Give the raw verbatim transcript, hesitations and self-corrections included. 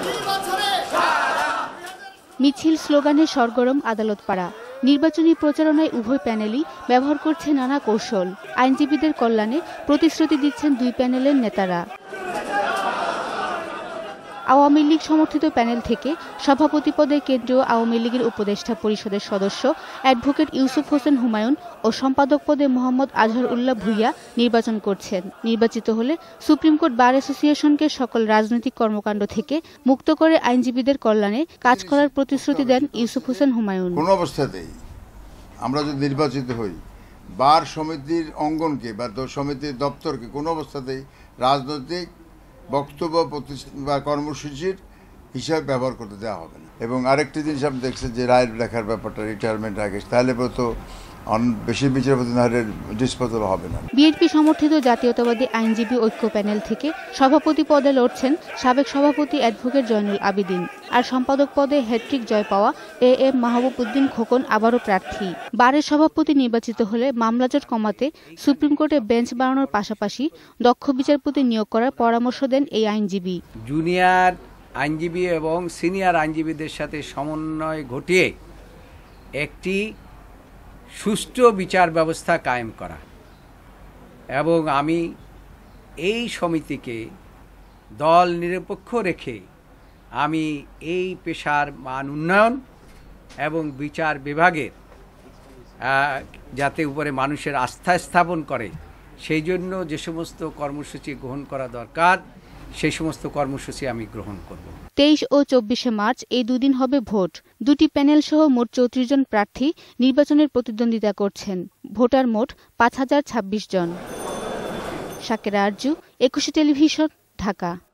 মিছিল স্লোগানে সরগরম আদালত পাড়া। নির্বাচনী প্রচারণায় উভয় প্যানেলই ব্যবহার করছে নানা কৌশল। আইনজীবীদের কল্যাণে প্রতিশ্রুতি দিচ্ছেন দুই প্যানেলের নেতারা। আওয়ামী লীগ সমর্থিত প্যানেল থেকে সভাপতি পদে কেন্দ্রীয় আওয়ামী লীগের উপদেষ্টা পরিষদের সদস্য অ্যাডভোকেট ইউসুফ হোসেন হুমায়ুন ও সম্পাদক পদে মোহাম্মদ আজহার উল্লাহ ভূঁইয়া নির্বাচন করছেন। নির্বাচিত হলে সুপ্রিম কোর্ট বার অ্যাসোসিয়েশনকে সকল রাজনৈতিক কর্মকাণ্ড থেকে মুক্ত করে আইনজীবীদের কল্যাণে কাজ করার প্রতিশ্রুতি দেন ইউসুফ হোসেন হুমায়ুন। কোন অবস্থাতেই আমরা যদি নির্বাচিত হই, বার সমিতির অঙ্গনকে বা সমিতির দপ্তরকে কোনো অবস্থাতেই রাজনৈতিক বক্তব্য বা কর্মসূচির হিসাবে ব্যবহার করতে দেওয়া হবে না। এবং আরেকটি জিনিস আপনি দেখছেন যে রায়ের লেখার ব্যাপারটা রিটায়ারমেন্ট আগে, তাহলে তো বেশি বিচারপতি নাহের ডিসপোজাল হবে না। বিএনপি সমর্থিত জাতীয়তাবাদী আইনজীবী ঐক্য প্যানেল থেকে সভাপতি পদে লড়ছেন সাবেক সভাপতি অ্যাডভোকেট জয়নুল আবেদিন, আর সম্পাদক পদে হ্যাট্রিক জয় পাওয়া এ এম মাহবুব উদ্দিন খোকন আবারও প্রার্থী। বারের সভাপতি নির্বাচিত হলে মামলাজট কমাতে সুপ্রিম কোর্টে বেঞ্চ বাড়ানোর পাশাপাশি দক্ষ বিচারপতি নিয়োগ করার পরামর্শ দেন এই আইনজীবী। জুনিয়র আইনজীবী এবং সিনিয়র আইনজীবীদের সাথে সমন্বয় ঘটিয়ে একটি সুষ্ঠু বিচার ব্যবস্থা কায়েম করা, এবং আমি এই সমিতিকে দল নিরপেক্ষ রেখে আমি এই পেশার মান উন্নয়ন এবং বিচার বিভাগের যাতে উপরে মানুষের আস্থা স্থাপন করে সেই জন্য যে সমস্ত কর্মসূচি গ্রহণ করা দরকার সেই সমস্ত কর্মসূচি আমি গ্রহণ করব। তেইশ ও চব্বিশে মার্চ এই দুদিন হবে ভোট। দুটি প্যানেল সহ মোট চৌত্রিশ জন প্রার্থী নির্বাচনের প্রতিদ্বন্দ্বিতা করছেন। ভোটার মোট পাঁচ হাজার ছাব্বিশ জন। শাকেরা আরজু, একুশে টেলিভিশন, ঢাকা।